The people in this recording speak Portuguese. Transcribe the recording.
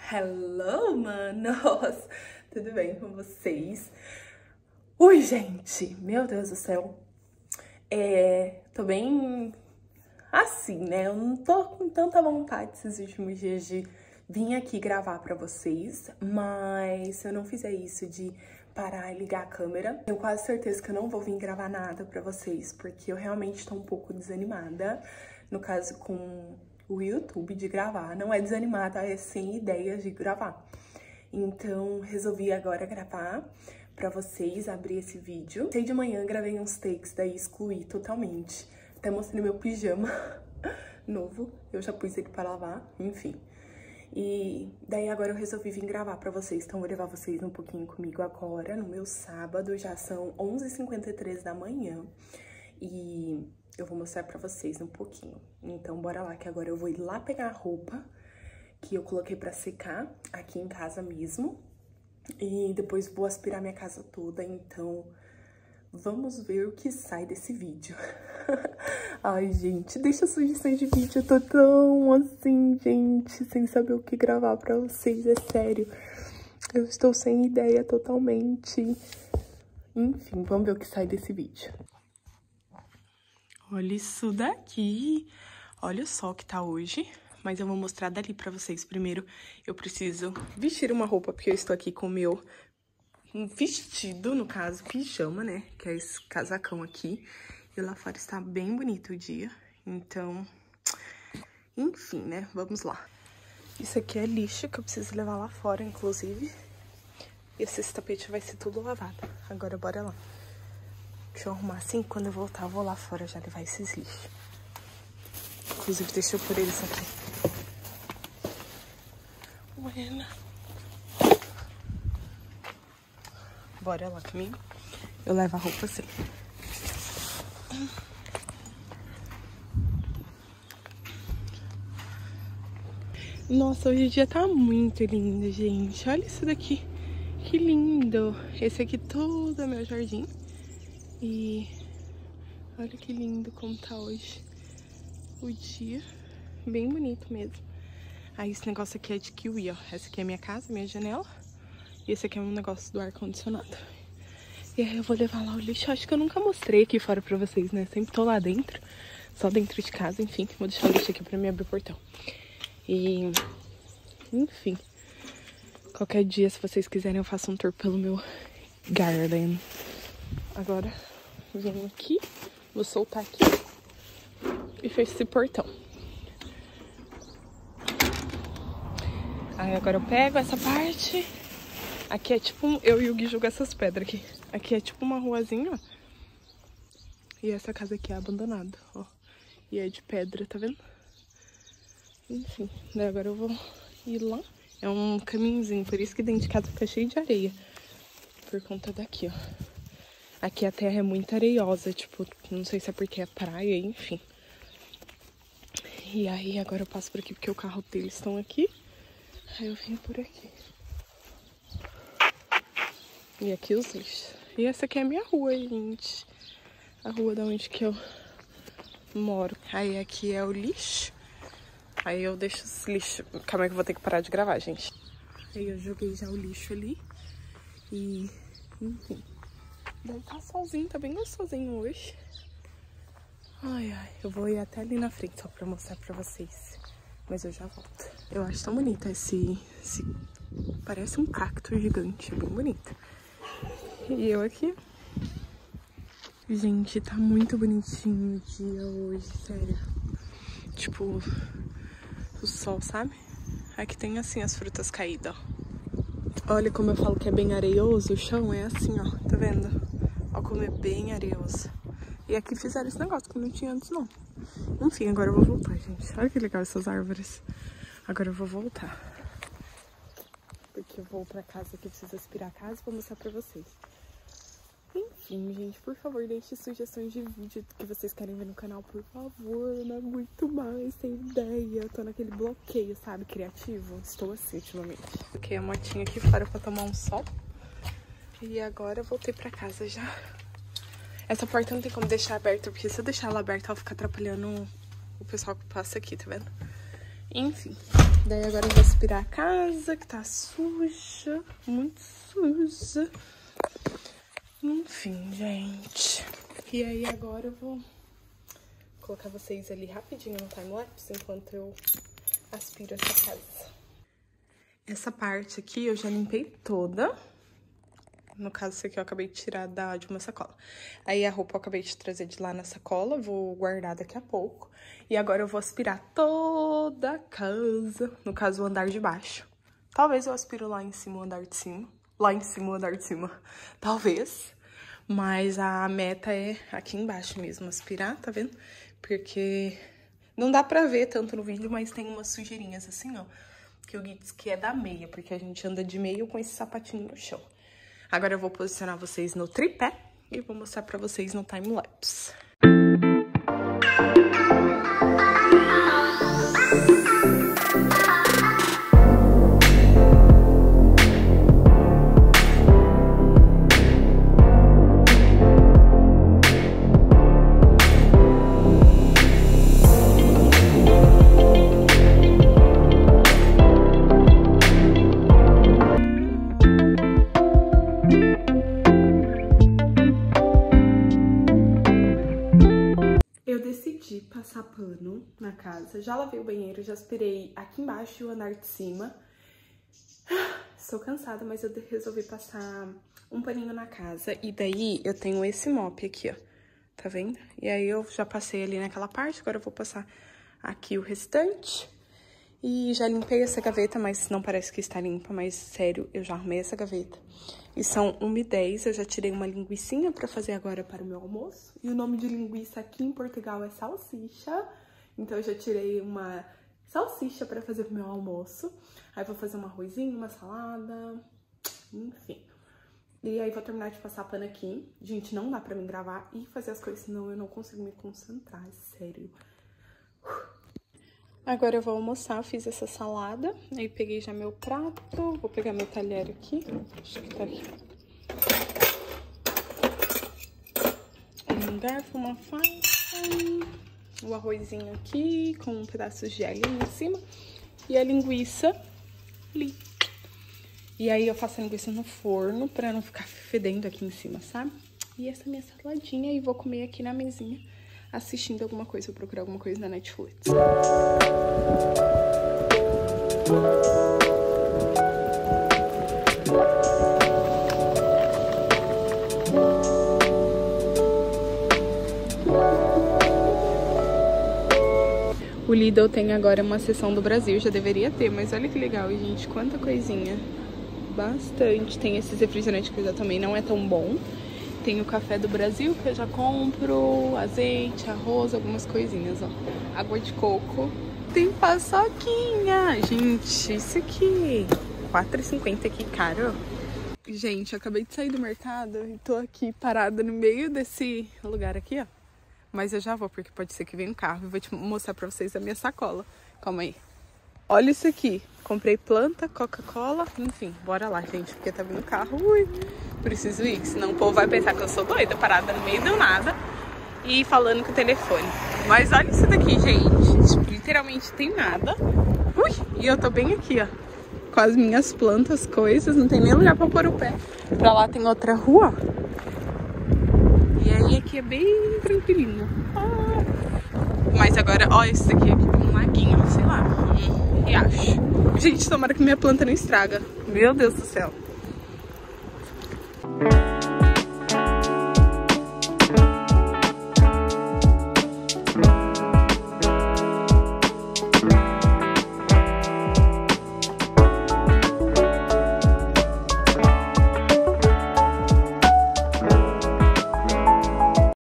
Hello, manos! Tudo bem com vocês? Ui, gente! Meu Deus do céu! Tô bem assim, né? Eu não tô com tanta vontade esses últimos dias de vir aqui gravar pra vocês, mas se eu não fizer isso de parar e ligar a câmera, tenho quase certeza que eu não vou vir gravar nada pra vocês, porque eu realmente tô um pouco desanimada, no caso com o YouTube, de gravar. Não é desanimada, é sem ideias de gravar. Então, resolvi agora gravar pra vocês, abrir esse vídeo. Sei de manhã, gravei uns takes, daí excluí totalmente. Até mostrei meu pijama novo, eu já pus ele pra lavar, enfim. E daí agora eu resolvi vir gravar pra vocês, então vou levar vocês um pouquinho comigo agora, no meu sábado. Já são 11h53 da manhã e eu vou mostrar pra vocês um pouquinho. Então bora lá, que agora eu vou ir lá pegar a roupa que eu coloquei pra secar aqui em casa mesmo. E depois vou aspirar minha casa toda, então vamos ver o que sai desse vídeo. Ai, gente, deixa sugestões de vídeo, eu tô tão assim, gente, sem saber o que gravar pra vocês, é sério. Eu estou sem ideia totalmente. Enfim, vamos ver o que sai desse vídeo. Olha isso daqui. Olha o sol que tá hoje. Mas eu vou mostrar dali pra vocês. Primeiro, eu preciso vestir uma roupa, porque eu estou aqui com o meu vestido, no caso, pijama, né? Que é esse casacão aqui. E lá fora está bem bonito o dia. Então, enfim, né? Vamos lá. Isso aqui é lixo que eu preciso levar lá fora, inclusive. E esse tapete vai ser tudo lavado. Agora, bora lá. Deixa eu arrumar assim, quando eu voltar, eu vou lá fora já levar esses lixos. Inclusive, deixa eu pôr eles aqui. Buena. Bora lá comigo. Eu levo a roupa assim. Nossa, hoje o dia tá muito lindo, gente. Olha isso daqui. Que lindo. Esse aqui todo é meu jardim. E olha que lindo como tá hoje o dia. Bem bonito mesmo. Aí esse negócio aqui é de kiwi, ó. Essa aqui é minha casa, minha janela. E esse aqui é um negócio do ar-condicionado. E aí eu vou levar lá o lixo. Acho que eu nunca mostrei aqui fora pra vocês, né? Sempre tô lá dentro. Só dentro de casa, enfim. Vou deixar o lixo aqui pra mim abrir o portão. E, enfim. Qualquer dia, se vocês quiserem, eu faço um tour pelo meu garden. Agora, venho aqui. Vou soltar aqui. E fecho esse portão. Aí agora eu pego essa parte. Aqui é tipo, eu e o Gui jogam essas pedras aqui. Aqui é tipo uma ruazinha, ó. E essa casa aqui é abandonada, ó. E é de pedra, tá vendo? Enfim, daí agora eu vou ir lá. É um caminhozinho, por isso que dentro de casa fica cheio de areia. Por conta daqui, ó. Aqui a terra é muito areiosa, tipo, não sei se é porque é praia, enfim. E aí agora eu passo por aqui porque o carro deles estão aqui. Aí eu venho por aqui. E aqui os lixos. E essa aqui é a minha rua, gente. A rua da onde que eu moro. Aí aqui é o lixo. Aí eu deixo os lixos. Calma aí que eu vou ter que parar de gravar, gente. Aí eu joguei já o lixo ali. E, enfim. Daí tá solzinho, tá bem gostosinho hoje. Ai, ai. Eu vou ir até ali na frente só pra mostrar pra vocês. Mas eu já volto. Eu acho tão bonito esse... Parece um cacto gigante, é bem bonito. E eu aqui. Gente, tá muito bonitinho o dia hoje, sério. Tipo, o sol, sabe? Aqui tem assim as frutas caídas, ó. Olha como eu falo que é bem areioso, o chão é assim, ó, tá vendo? Ó como é bem areioso. E aqui fizeram esse negócio que não tinha antes, não. Enfim, agora eu vou voltar, gente. Olha que legal essas árvores. Agora eu vou voltar. Porque eu vou pra casa que eu preciso aspirar a casa e vou mostrar pra vocês. Enfim, gente, por favor, deixe sugestões de vídeo que vocês querem ver no canal, por favor. Eu não aguento mais, sem ideia. Eu tô naquele bloqueio, sabe, criativo. Estou assim, ultimamente. Coloquei a motinha aqui fora pra tomar um sol. E agora eu voltei pra casa já. Essa porta não tem como deixar aberta, porque se eu deixar ela aberta, ela fica atrapalhando o pessoal que passa aqui, tá vendo? Enfim. Daí agora eu vou aspirar a casa, que tá suja, muito suja. Enfim, gente. E aí agora eu vou colocar vocês ali rapidinho no time-lapse enquanto eu aspiro essa casa. Essa parte aqui eu já limpei toda. No caso, isso aqui eu acabei de tirar de uma sacola. Aí a roupa eu acabei de trazer de lá na sacola, vou guardar daqui a pouco. E agora eu vou aspirar toda a casa, no caso o andar de baixo. Talvez eu aspiro lá em cima o andar de cima. Lá em cima o andar de cima, talvez. Mas a meta é aqui embaixo mesmo, aspirar, tá vendo? Porque não dá pra ver tanto no vídeo, mas tem umas sujeirinhas assim, ó. Que o Gui diz que é da meia, porque a gente anda de meia com esse sapatinho no chão. Agora eu vou posicionar vocês no tripé e vou mostrar pra vocês no time-lapse. Passar pano na casa, já lavei o banheiro, já aspirei aqui embaixo e o andar de cima. Estou cansada, mas eu resolvi passar um paninho na casa. E daí eu tenho esse mop aqui, ó, tá vendo? E aí eu já passei ali naquela parte, agora eu vou passar aqui o restante. E já limpei essa gaveta, mas não parece que está limpa, mas sério, eu já arrumei essa gaveta. E são 1h10, eu já tirei uma linguicinha pra fazer agora para o meu almoço. E o nome de linguiça aqui em Portugal é salsicha. Então eu já tirei uma salsicha pra fazer pro meu almoço. Aí vou fazer um arrozinho, uma salada, enfim. E aí vou terminar de passar pano aqui. Gente, não dá pra mim gravar e fazer as coisas, senão eu não consigo me concentrar, sério. Agora eu vou almoçar, eu fiz essa salada, aí peguei já meu prato, vou pegar meu talher aqui, acho que tá aqui. Um garfo, uma faca, o arrozinho aqui com um pedaço de alho em cima e a linguiça ali. E aí eu faço a linguiça no forno pra não ficar fedendo aqui em cima, sabe? E essa é a minha saladinha e vou comer aqui na mesinha, assistindo alguma coisa, vou procurar alguma coisa na Netflix. O Lidl tem agora uma seção do Brasil, já deveria ter, mas olha que legal, gente, quanta coisinha. Bastante. Tem esses refrigerantes que eu já tomei, não é tão bom. Tem o café do Brasil, que eu já compro, azeite, arroz, algumas coisinhas, ó. Água de coco. Tem paçoquinha. Gente, isso aqui, R$4,50 aqui, caro. Gente, eu acabei de sair do mercado e tô aqui parada no meio desse lugar aqui, ó. Mas eu já vou, porque pode ser que venha um carro. Eu vou te mostrar pra vocês a minha sacola. Calma aí. Olha isso aqui. Comprei planta, Coca-Cola, enfim, bora lá, gente, porque tá vindo carro. Ui, preciso ir, senão o povo vai pensar que eu sou doida, parada no meio do nada e falando com o telefone. Mas olha isso daqui, gente, tipo, literalmente tem nada. Ui, e eu tô bem aqui, ó, com as minhas plantas, coisas, não tem nem lugar pra pôr o pé. Pra lá tem outra rua. E aí aqui é bem tranquilinho. Mas agora, ó, esse daqui tem um laguinho, sei lá, riacho. Gente, tomara que minha planta não estraga. Meu Deus do céu.